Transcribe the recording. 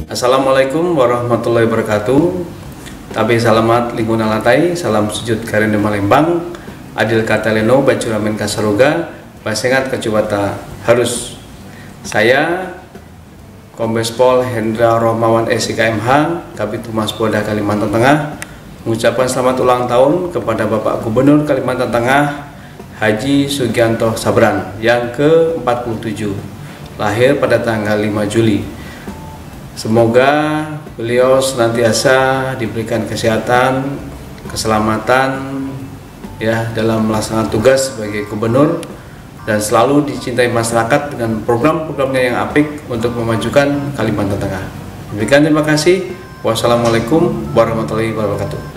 Assalamualaikum warahmatullahi wabarakatuh. Tabe salamat lingkungan latai, salam sujud karena Malembang, adil kataleno bacuramen kasaroga, basengat kacubata harus. Saya Kombes Pol Hendra Rohmawan SIKMH, Kabid Humas Polda Kalimantan Tengah, mengucapkan selamat ulang tahun kepada Bapak Gubernur Kalimantan Tengah Haji Sugianto Sabran yang ke-47, lahir pada tanggal 5 Juli. Semoga beliau senantiasa diberikan kesehatan, keselamatan ya dalam melaksanakan tugas sebagai gubernur dan selalu dicintai masyarakat dengan program-programnya yang apik untuk memajukan Kalimantan Tengah. Demikian, terima kasih. Wassalamualaikum warahmatullahi wabarakatuh.